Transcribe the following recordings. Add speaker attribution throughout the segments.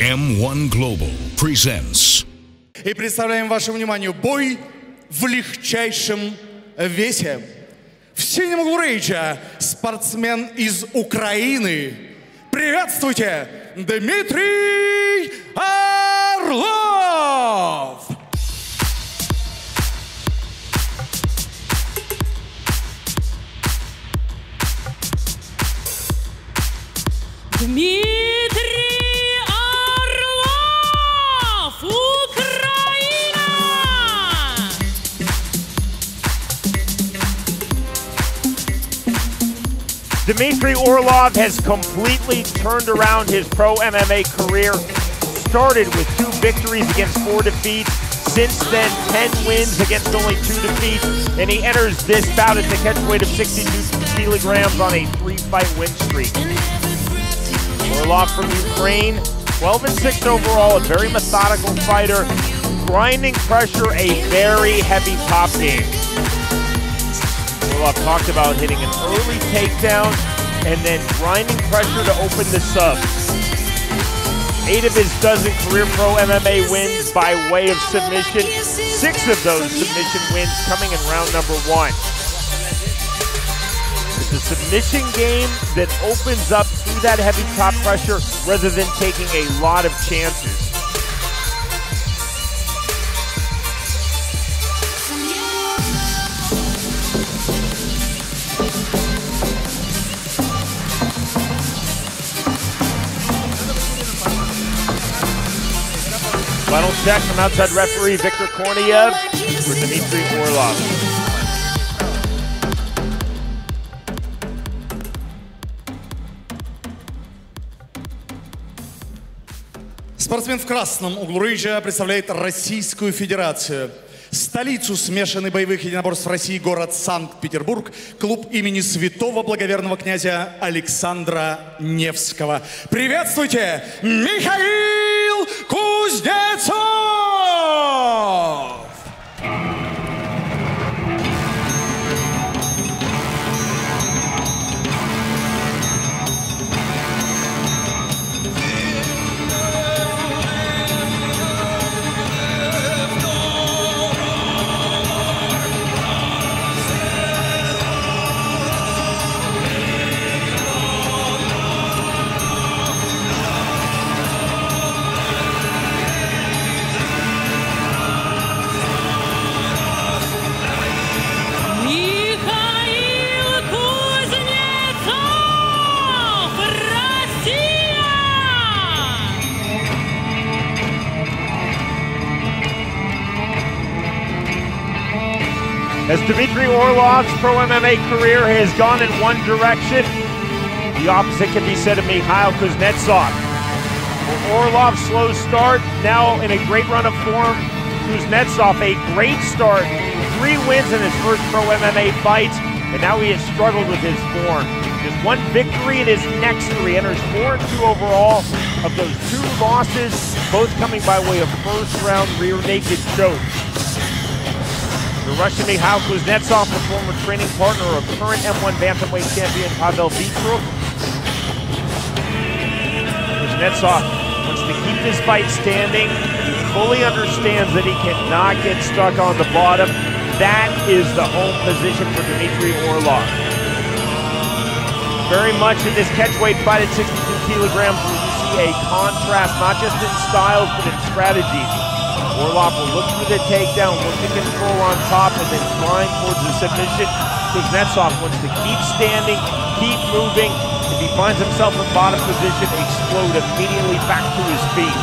Speaker 1: M1 Global presents.
Speaker 2: И представляем вашему вниманию бой в легчайшем весе. В синем углу рейджа спортсмен из Украины. Приветствуйте, Дмитрий Орлов!
Speaker 3: Дмитрий Орлов, Украина!
Speaker 4: Dmitry Orlov has completely turned around his pro MMA career. Started with 2 victories against 4 defeats. Since then, 10 wins against only 2 defeats. And he enters this bout at the catchweight of 62 kilograms on a 3-fight win streak. Orlov from Ukraine, 12-6 overall, a very methodical fighter, grinding pressure, a very heavy top game. Orlov talked about hitting an early takedown and then grinding pressure to open the sub. 8 of his dozen career pro MMA wins by way of submission, 6 of those submission wins coming in round number 1. It's a submission game that opens up through that heavy top pressure rather than taking a lot of chances. Final check from outside referee Viktor Korneyev for Dmitry Orlov.
Speaker 2: Спортсмен в красном углу рейджа представляет Российскую Федерацию. Столицу смешанных боевых единоборств России, город Санкт-Петербург, клуб имени святого благоверного князя Александра Невского. Приветствуйте, Михаил Кузнецов!
Speaker 4: As Dmitry Orlov's pro MMA career has gone in one direction, the opposite can be said of Mikhail Kuznetsov. Orlov's slow start, now in a great run of form. Kuznetsov, a great start, 3 wins in his first pro MMA fights, and now he has struggled with his form. Just 1 victory in his next 3, enters 4-2 overall. Of those 2 losses, both coming by way of first-round rear naked chokes. The Russian Mikhail Kuznetsov, the former training partner of current M1 bantamweight champion Pavel Vitruk. Kuznetsov wants to keep this fight standing. He fully understands that he cannot get stuck on the bottom. That is the home position for Dmitry Orlov. Very much in this catchweight fight at 62 kilograms, we see a contrast not just in styles but in strategies. Orlov will look for the takedown, look to control on top, and then climb towards the submission. Kuznetsov wants to keep standing, keep moving. If he finds himself in bottom position, explode immediately back to his feet.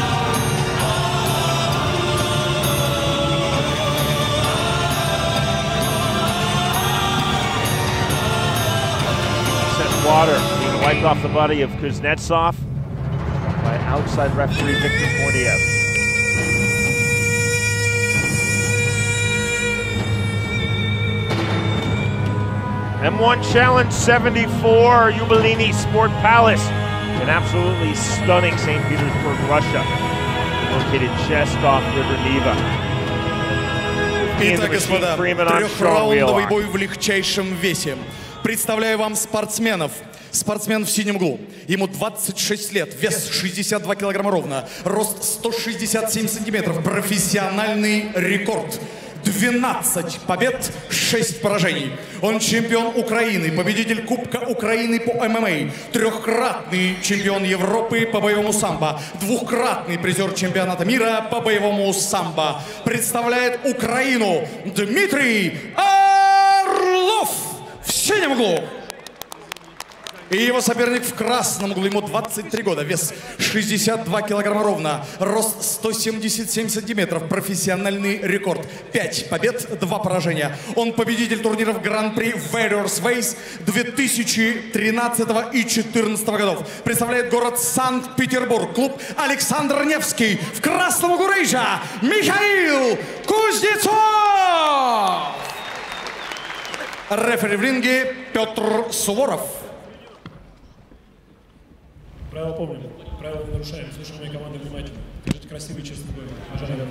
Speaker 4: Set water being wiped off the body of Kuznetsov by outside referee Viktor Korneyev. M1 Challenge 74, Yubileyny Sport Palace, an absolutely stunning St. Petersburg, Russia, located just off River Neva.
Speaker 2: Итак, господа, трехраундовый бой в легчайшем весе. Представляю вам спортсменов Спортсмен в синем углу. Ему 26 лет, вес 62 килограмма ровно, рост 167 сантиметров, профессиональный рекорд. 12 побед, 6 поражений. Он чемпион Украины, победитель Кубка Украины по ММА, трехкратный чемпион Европы по боевому самбо, двухкратный призер чемпионата мира по боевому самбо. Представляет Украину Дмитрий Орлов в синем углу. И его соперник в красном углу, ему 23 года, вес 62 килограмма ровно, рост 177 сантиметров, профессиональный рекорд. 5 побед, 2 поражения. Он победитель турниров Гран-при Warriors Ways 2013 и 2014 годов. Представляет город Санкт-Петербург, клуб Александр Невский. В красном углу рейджа Михаил Кузнецов. Рефери в ринге Петр Суворов.
Speaker 5: Правила помним, правила не нарушаем, слушаем моей команды внимательно. Держите красивый, честный бой. Пожалуйста.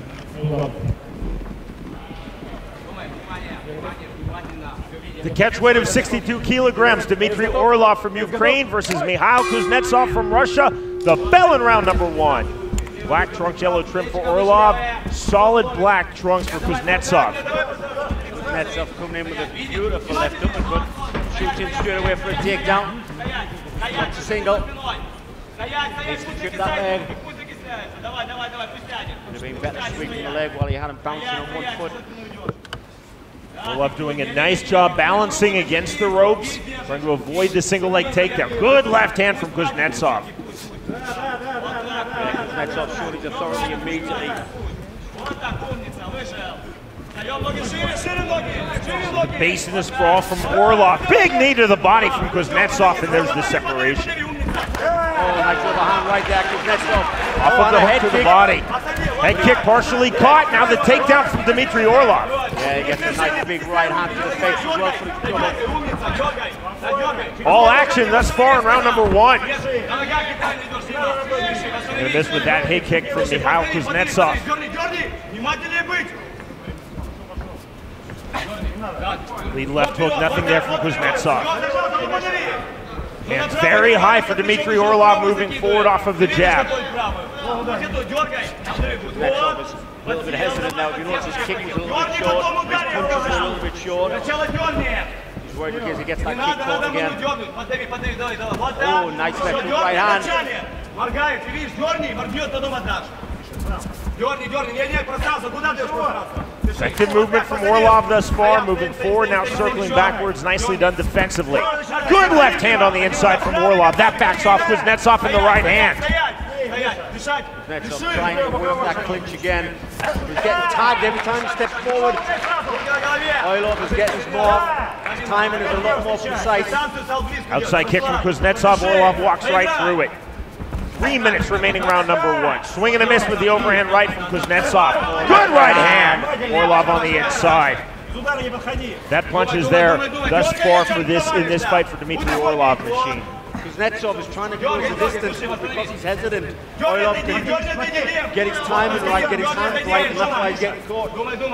Speaker 4: The catch weight of 62 kilograms, Dmitry Orlov from Ukraine versus Mikhail Kuznetsov from Russia. The bell in round number 1. Black trunks, yellow trim for Orlov. Solid black trunks for Kuznetsov.
Speaker 6: Kuznetsov coming in with a beautiful left uppercut. Shooting straight away for a takedown. That's a single. Needs to trip that leg. Would have been better sweeping the leg while he had him bouncing on one foot.
Speaker 4: Orlov doing a nice job balancing against the ropes, trying to avoid the single leg takedown. Good left hand from Kuznetsov.
Speaker 6: Kuznetsov showed his authority immediately.
Speaker 4: Base in the sprawl from Orlov. Big knee to the body from Kuznetsov, and there's the separation.
Speaker 6: Oh, nice overhand right there, Kuznetsov.
Speaker 4: Off of the hook to the body. Head kick partially caught. Now the takedown from Dmitry Orlov.
Speaker 6: Yeah, he gets a nice big right hand to the face as well for the double.
Speaker 4: All action thus far in round number 1. Gonna miss with that head kick from Mikhail Kuznetsov. Lead left hook, nothing there from Kuznetsov. Hands very high for Dmitry Orlov, moving forward off of the jab.
Speaker 6: Kuznetsov is a little bit hesitant now. If you notice, his kick was a little bit short, his punches were a little bit short. He's worried in case he gets that kick caught again. Oh, nice left hook right hand.
Speaker 4: Effective movement from Orlov thus far, moving forward, now circling backwards, nicely done defensively. Good left hand on the inside from Orlov. That backs off Kuznetsov in the right hand.
Speaker 6: Kuznetsov trying to work that clinch again. He's getting tagged every time he steps forward. Orlov is getting small. His timing is a lot more precise.
Speaker 4: Outside kick from Kuznetsov, Orlov walks right through it. 3 minutes remaining round number 1. Swing and a miss with the overhand right from Kuznetsov. Good right hand, Orlov on the inside. That punch is there thus far for this in this fight for Dmitry Orlov machine.
Speaker 6: Kuznetsov is trying to close the distance because he's hesitant. Orlov can get his timing right, get his hands right, and that's why he's getting caught.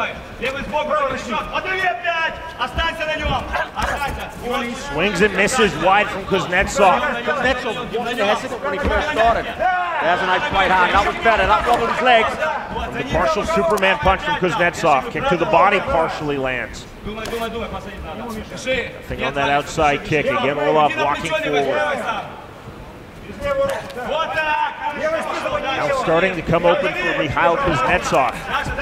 Speaker 4: Swings and misses wide from Kuznetsov.
Speaker 6: Kuznetsov wasn't hesitant when he first started. There's a nice right hand. That was better. That wobbled his legs.
Speaker 4: The partial Superman punch from Kuznetsov. Kick to the body partially lands. Nothing on that outside kick. Again, Orlov walking forward. Now starting to come open for Mikhail Kuznetsov.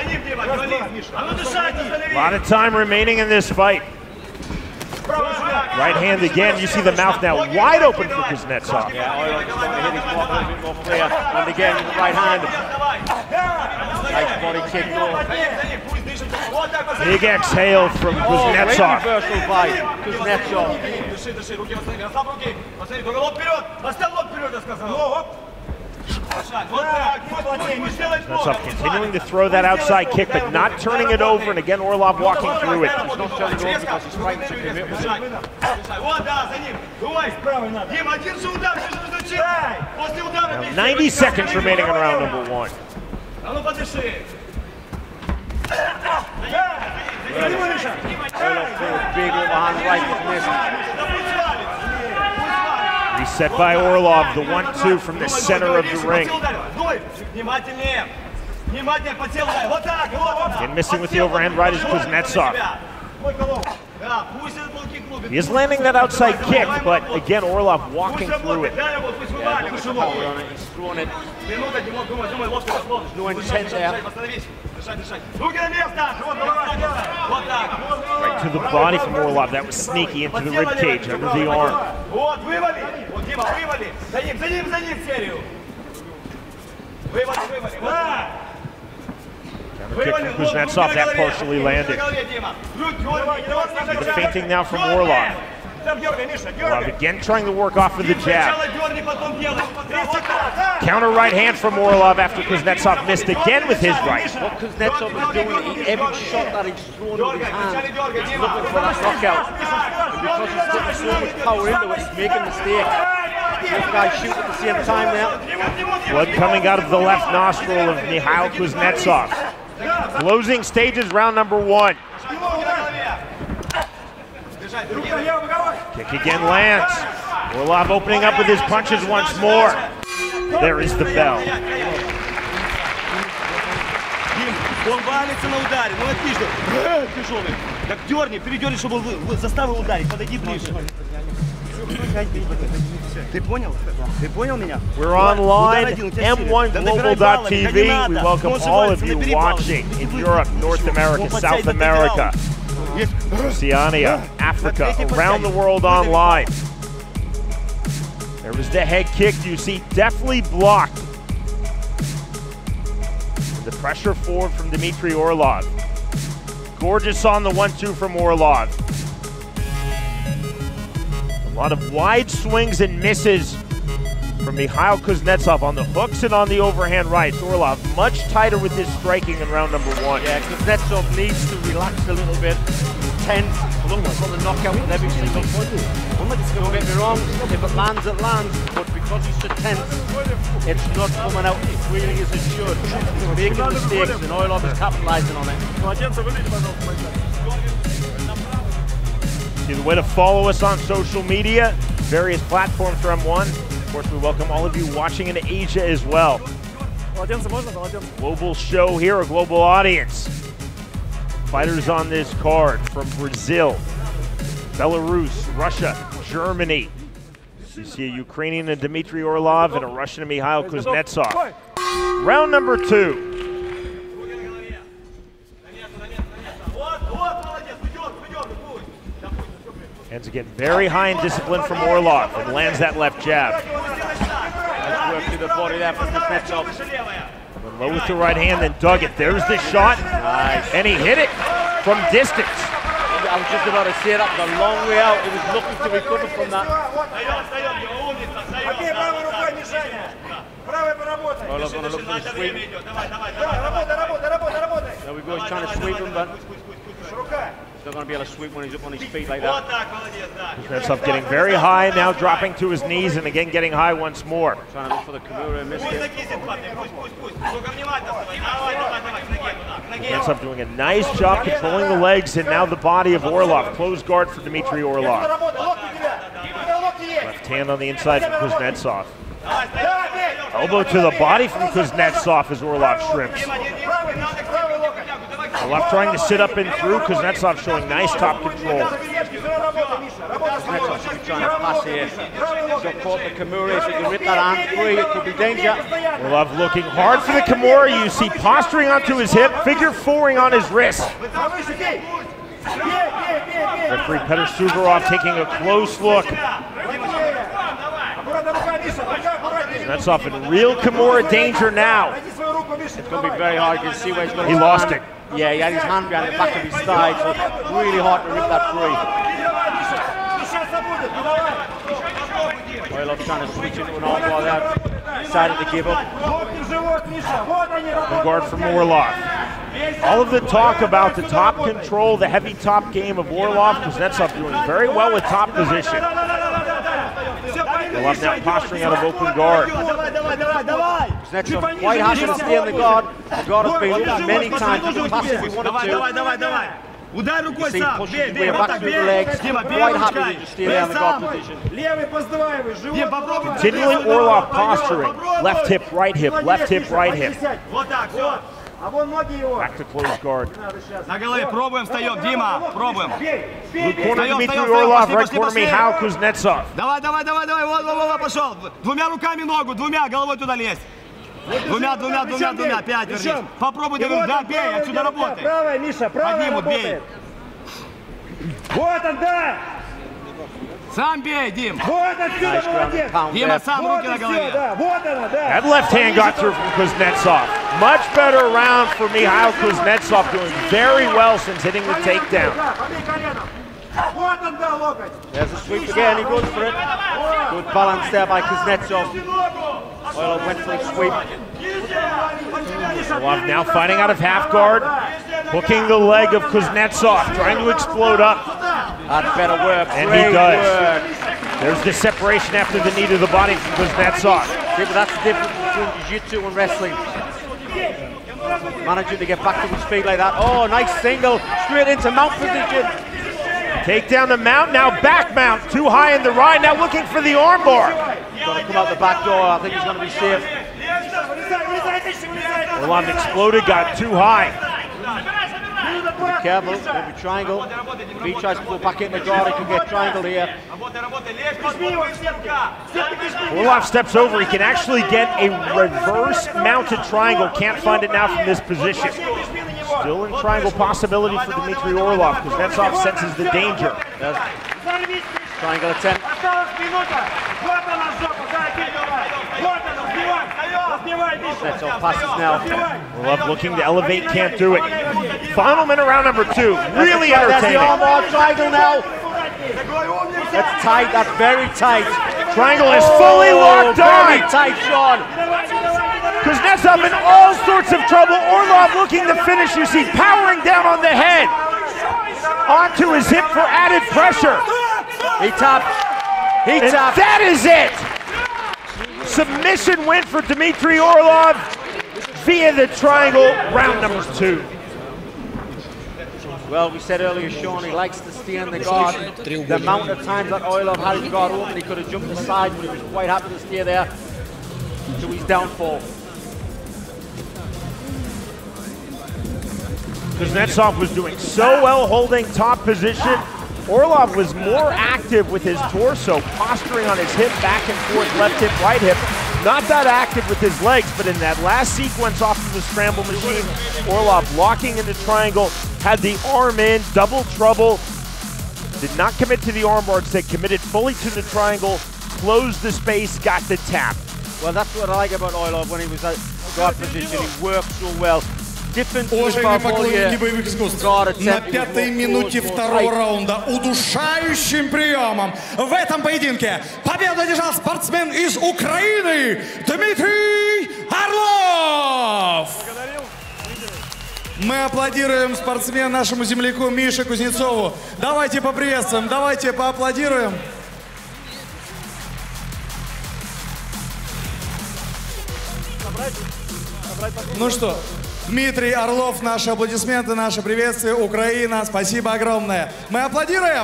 Speaker 4: A lot of time remaining in this fight. Right hand again. You see the mouth now wide open for Kuznetsov.
Speaker 6: Yeah, Orlov is starting to hit his mark a little bit more clear. And again, with the right hand. Nice body kick though.
Speaker 4: Big exhale from Kuznetsov.
Speaker 6: Great reversal by Kuznetsov.
Speaker 4: Kuznetsov continuing to throw that outside kick, but not turning it over. And again, Orlov walking through it.
Speaker 6: He's not turning it over because he's fighting to commit with it.
Speaker 4: 90 seconds remaining in round number 1.
Speaker 6: Orlov threw a big overhand right, but missed.
Speaker 4: Reset by Orlov, the 1-2 from the center of the ring. And missing with the overhand right is Kuznetsov. He is landing that outside kick, but again, Orlov walking through it.
Speaker 6: Yeah, he's throwing it. There's no intent there.
Speaker 4: Right to the body from Orlov. That was sneaky into the rib cage, under the arm. Kick from Kuznetsov, that partially landed. The feinting now from Orlov. Orlov again trying to work off of the jab. Counter right hand from Orlov after Kuznetsov missed again with his right.
Speaker 6: What Kuznetsov is doing, every shot that he's thrown with his hand, he's looking for that knockout. And because he's putting so much power into it, he's making mistakes. Both guys shoot at the same time now.
Speaker 4: Blood coming out of the left nostril of Mikhail Kuznetsov. Closing stages, round number 1. Kick again lands. Orlov opening up with his punches once more. There is the bell.
Speaker 7: Он валится на ударе, ну отлично, тяжелый. Так дерни, передерни, чтобы он заставил ударить, подойди ближе. Ты понял? Ты понял меня?
Speaker 4: We're online, M1Global.tv. We welcome all of you watching in Europe, North America, South America, Oceania, Africa, around the world online. There was the head kick, you see, definitely blocked. The pressure forward from Dmitry Orlov. Gorgeous on the 1-2 from Orlov. A lot of wide swings and misses from Mikhail Kuznetsov on the hooks and on the overhand rights. Orlov much tighter with his striking in round number 1.
Speaker 6: Yeah, Kuznetsov needs to relax a little bit. Tense, looking for the knockout with every single punch. Don't get me wrong, if it lands, it lands. But because he's so tense, it's not coming out as freely as it should. He's making mistakes and Orlov is capitalizing on it.
Speaker 4: See the way to follow us on social media, various platforms for M1. Of course, we welcome all of you watching in Asia as well. Global show here, a global audience. Fighters on this card from Brazil, Belarus, Russia, Germany. You see a Ukrainian and Dmitry Orlov and a Russian and Mikhail Kuznetsov. Round number 2. Hands again very high in discipline from Orlov and lands that left jab.
Speaker 6: Nice work to the body there from Kuznetsov.
Speaker 4: Low with the right hand, then dug it. There's the shot, nice. And he hit it from distance.
Speaker 6: I was just about to say that, the long way out. He was looking to recover from that. Orlov's going to look for the sweep. There we go, he's trying to sweep him, but he's not going to be able to sweep when he's up on his feet like that.
Speaker 4: Kuznetsov getting very high, now dropping to his knees and again getting high once more.
Speaker 6: Trying to look for the Kimura and missed it.
Speaker 4: Kuznetsov doing a nice job controlling the legs and now the body of Orlov. Close guard for Dmitry Orlov. Left hand on the inside from Kuznetsov. Elbow to the body from Kuznetsov as Orlov shrimps. Orlov trying to sit up and through. Kuznetsov showing nice top control.
Speaker 6: Kuznetsov should be trying to pass here. Got caught the Kimura, so he can rip that hand free. It could be danger.
Speaker 4: Orlov looking hard for the Kimura. You see posturing onto his hip, figure fouring on his wrist. Referee Petr Suvorov taking a close look. Kuznetsov in real Kimura danger now.
Speaker 6: It's going to be very hard. You can see where he's going to
Speaker 4: He lost it.
Speaker 6: Yeah, he had his hand behind the back of his thigh, so really hard to rip that free. Orlov trying to switch into an arm while they decided to give up.
Speaker 4: The guard from Orlov. All of the talk about the top control, the heavy top game of Orlov, Kuznetsov doing very well with top position. Orlov now posturing out of open guard.
Speaker 6: Kuznetsov quite happy to stay on the guard. The guard has been open many times. He can pass if he wanted to.
Speaker 7: Ударь рукой
Speaker 6: See,
Speaker 7: сам.
Speaker 6: pushes
Speaker 7: Бей,
Speaker 6: his
Speaker 7: бей,
Speaker 6: way
Speaker 7: вот
Speaker 6: back
Speaker 7: так,
Speaker 6: through the
Speaker 7: бей.
Speaker 6: legs.
Speaker 7: Дима, бей
Speaker 6: Quite happy
Speaker 7: ручкой.
Speaker 6: to just stay
Speaker 7: Бей
Speaker 6: there in the guard
Speaker 7: сам.
Speaker 6: position.
Speaker 5: Левый поздавай, живот.
Speaker 7: Дим, попробуй.
Speaker 4: Continually Orlov posturing. Left hip, right hip, left hip, right hip.
Speaker 7: Вот так, все.
Speaker 5: А вон ноги его.
Speaker 4: Back to close guard.
Speaker 7: На голове, пробуем, встаем. Дима, пробуем.
Speaker 4: Blue corner
Speaker 7: Встаем,
Speaker 4: Dmitry
Speaker 7: встаем,
Speaker 4: Orlov,
Speaker 7: пошли,
Speaker 4: red
Speaker 7: пошли,
Speaker 4: corner
Speaker 7: пошли.
Speaker 4: Mikhail Kuznetsov.
Speaker 7: Давай, давай, давай, давай, вот, пошел. Двумя руками ногу, двумя, головой туда лезть. Двумя, 5 вернись. Попробуй, да, бей, отсюда работай.
Speaker 5: Правая, Миша, правая
Speaker 7: Поднимут, бей.
Speaker 5: работает. Вот он, да!
Speaker 7: Сам бей, Дим.
Speaker 5: Вот отсюда,
Speaker 6: Nice ground
Speaker 5: молодец!
Speaker 6: and pound
Speaker 7: Дима,
Speaker 6: there.
Speaker 7: сам
Speaker 5: Вот
Speaker 7: руки на
Speaker 5: и все,
Speaker 7: голове.
Speaker 5: да, вот она, да!
Speaker 4: That left hand got through from Kuznetsov. Much better round for Mikhail Kuznetsov, doing very well since hitting the takedown.
Speaker 5: Да, побей коленом. Вот он, да, локоть!
Speaker 6: There's a sweep again, he goes for it. Good balance there by Kuznetsov. Orlov went for a sweep.
Speaker 4: Orlov now fighting out of half guard, hooking the leg of Kuznetsov, trying to explode up.
Speaker 6: That's better work.
Speaker 4: And
Speaker 6: Great
Speaker 4: he does.
Speaker 6: work.
Speaker 4: There's the separation after the knee to the body from Kuznetsov.
Speaker 6: See, but that's the difference between jiu-jitsu and wrestling. Managing to get back to his feet like that. Oh, nice single, straight into mount position.
Speaker 4: Take down the mount, now back mount, too high in the ride, now looking for the armbar.
Speaker 6: He's going to come out the back door. I think he's going to be safe.
Speaker 4: Orlov exploded, got too high.
Speaker 6: Be careful, maybe triangle. If he tries to go back in the guard, he can get triangled here.
Speaker 4: Orlov steps over, he can actually get a reverse mounted triangle. Can't find it now from this position. Still in triangle possibility for Dmitry Orlov. Kuznetsov senses the danger.
Speaker 6: Triangle attempt. Kuznetsov passes now.
Speaker 4: Orlov looking to elevate, can't do it. Final minute, round number 2. Really
Speaker 6: There's the
Speaker 4: entertaining.
Speaker 6: armbar triangle now. That's tight, that's very tight.
Speaker 4: Triangle is fully locked
Speaker 6: Very
Speaker 4: on.
Speaker 6: tight, Sean.
Speaker 4: Kuznetsov in all sorts of trouble. Orlov looking to finish. You see powering down on the head. Onto his hip for added pressure.
Speaker 6: He tapped. He
Speaker 4: And
Speaker 6: tapped.
Speaker 4: that is it. Submission win for Dmitry Orlov via the triangle, round number 2.
Speaker 6: Well, we said earlier, Sean, he likes to stay in the guard. The amount of times that Orlov had his guard open, he could have jumped aside, but he was quite happy to stay there to his downfall.
Speaker 4: Kuznetsov was doing so well holding top position. Orlov was more active with his torso, posturing on his hip, back and forth, left hip, right hip. Not that active with his legs, but in that last sequence off of the scramble machine, Orlov locking into triangle, had the arm in, double trouble, did not commit to the armbar, instead committed fully to the triangle, closed the space, got the tap.
Speaker 6: Well, that's what I like about Orlov when he was at guard position. He worked so well. Different to his
Speaker 2: Уважаемые поклонники
Speaker 6: Barbolia
Speaker 2: боевых искусств,
Speaker 6: guard
Speaker 2: на
Speaker 6: attempt. He was
Speaker 2: пятой
Speaker 6: more
Speaker 2: минуте
Speaker 6: close, more
Speaker 2: второго
Speaker 6: tight.
Speaker 2: раунда удушающим приемом в этом поединке победу одержал спортсмен из Украины Дмитрий Орлов. Мы аплодируем спортсмену нашему земляку Мише Кузнецову. Давайте поприветствуем, давайте поаплодируем. Ну что, Дмитрий Орлов, наши аплодисменты, наше приветствие, Украина, спасибо огромное. Мы аплодируем!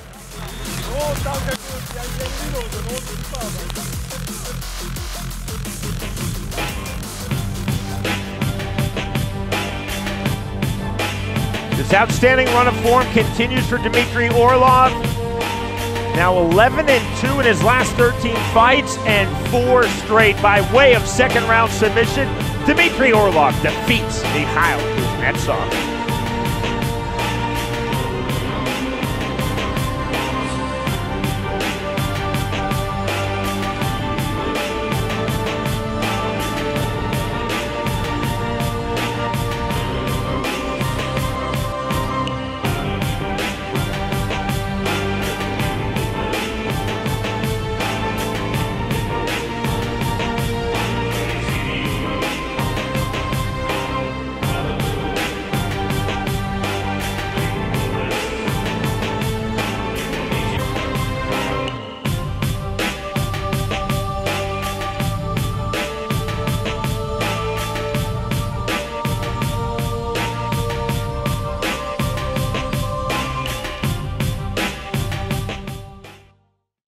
Speaker 4: This outstanding run of form continues for Dmitry Orlov. Now 11-2 in his last 13 fights and 4 straight by way of second round submission. Dmitry Orlov defeats Mikhail Kuznetsov.